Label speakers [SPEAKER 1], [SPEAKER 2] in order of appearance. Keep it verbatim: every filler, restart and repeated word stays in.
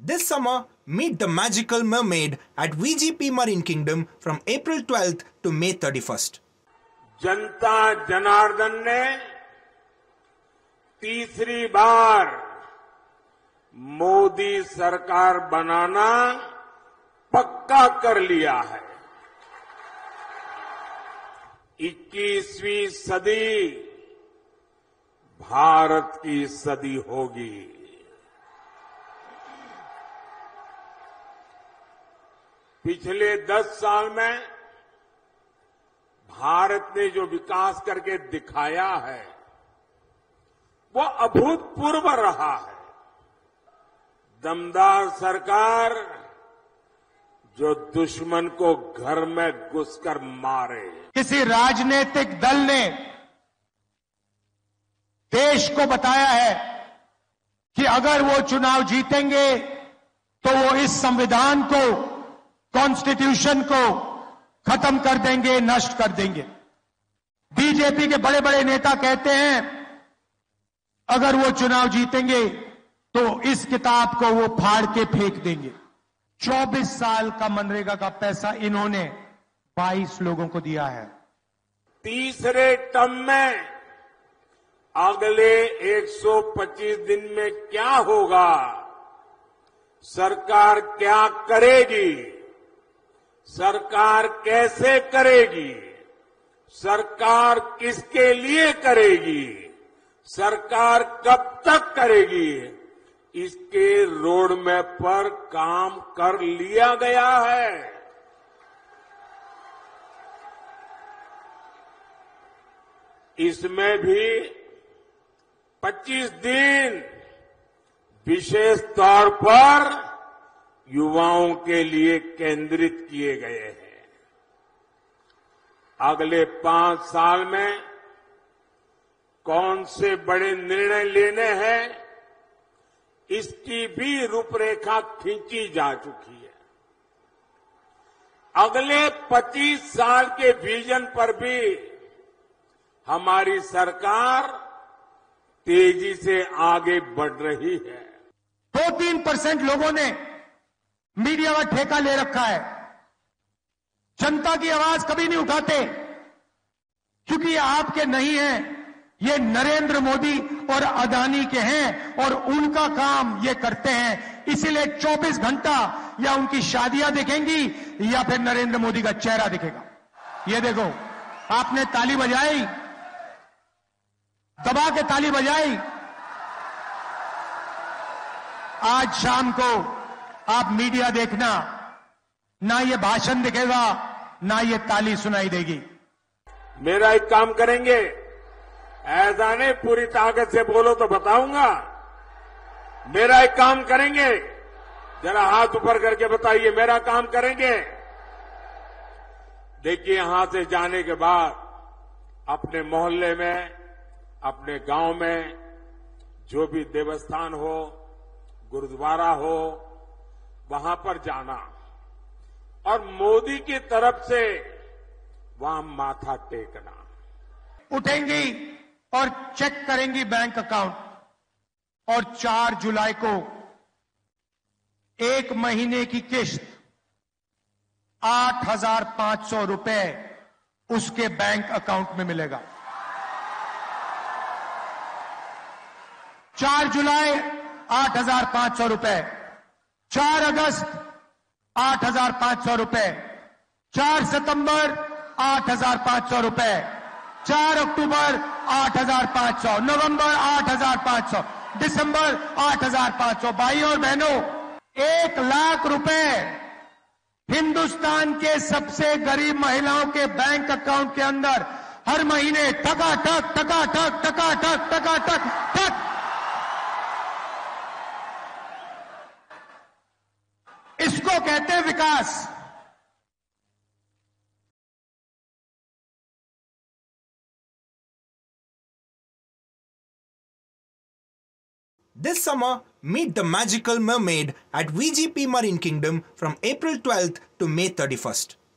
[SPEAKER 1] This summer, meet the magical mermaid at V G P Marine Kingdom from April twelfth to May thirty-first.
[SPEAKER 2] जनता जनार्दन ने तीसरी बार मोदी सरकार बनाना पक्का कर लिया है। इक्कीसवीं सदी भारत की सदी होगी। पिछले दस साल में भारत ने जो विकास करके दिखाया है वो अभूतपूर्व रहा है। दमदार सरकार जो दुश्मन को घर में घुसकर मारे।
[SPEAKER 3] किसी राजनीतिक दल ने देश को बताया है कि अगर वो चुनाव जीतेंगे तो वो इस संविधान को, कॉन्स्टिट्यूशन को खत्म कर देंगे, नष्ट कर देंगे। बीजेपी के बड़े बड़े नेता कहते हैं अगर वो चुनाव जीतेंगे तो इस किताब को वो फाड़ के फेंक देंगे। चौबीस साल का मनरेगा का पैसा इन्होंने बाईस लोगों को दिया है।
[SPEAKER 2] तीसरे टर्म में अगले एक सौ पच्चीस दिन में क्या होगा, सरकार क्या करेगी, सरकार कैसे करेगी, सरकार किसके लिए करेगी, सरकार कब तक करेगी, इसके रोड मैप पर काम कर लिया गया है। इसमें भी पच्चीस दिन विशेष तौर पर युवाओं के लिए केंद्रित किए गए हैं। अगले पांच साल में कौन से बड़े निर्णय लेने हैं, इसकी भी रूपरेखा खींची जा चुकी है। अगले पच्चीस साल के विजन पर भी हमारी सरकार तेजी से आगे बढ़ रही है।
[SPEAKER 3] दो तीन परसेंट लोगों ने मीडिया का ठेका ले रखा है, जनता की आवाज कभी नहीं उठाते क्योंकि ये आपके नहीं हैं, ये नरेंद्र मोदी और अदानी के हैं और उनका काम ये करते हैं। इसीलिए चौबीस घंटा या उनकी शादियां दिखेंगी या फिर नरेंद्र मोदी का चेहरा दिखेगा। ये देखो, आपने ताली बजाई, दबा के ताली बजाई। आज शाम को आप मीडिया देखना, ना ये भाषण दिखेगा ना ये ताली सुनाई देगी।
[SPEAKER 2] मेरा एक काम करेंगे, ऐसा नहीं पूरी ताकत से बोलो तो बताऊंगा। मेरा एक काम करेंगे, जरा हाथ ऊपर करके बताइए, मेरा काम करेंगे। देखिए, यहां से जाने के बाद अपने मोहल्ले में, अपने गांव में जो भी देवस्थान हो, गुरुद्वारा हो, वहां पर जाना और मोदी की तरफ से वहां माथा टेकना।
[SPEAKER 3] उठेंगी और चेक करेंगी बैंक अकाउंट और चार जुलाई को एक महीने की किस्त आठ हजार पांच सौ रुपए उसके बैंक अकाउंट में मिलेगा। चार जुलाई आठ हजार पांच सौ रुपए, चार अगस्त आठ हजार पांच सौ रुपए, चार सितंबर आठ हजार पांच सौ रुपए, चार अक्टूबर आठ हजार पांच सौ, नवंबर आठ हजार पांच सौ, दिसंबर आठ हजार पांच सौ। भाइयों और बहनों, एक लाख रुपए हिंदुस्तान के सबसे गरीब महिलाओं के बैंक अकाउंट के अंदर हर महीने टकाटक टकाटक टकाटक टकाटक टक। इसको कहते हैं विकास।
[SPEAKER 1] This summer, meet the magical mermaid at V G P Marine Kingdom from April twelfth to May thirty-first.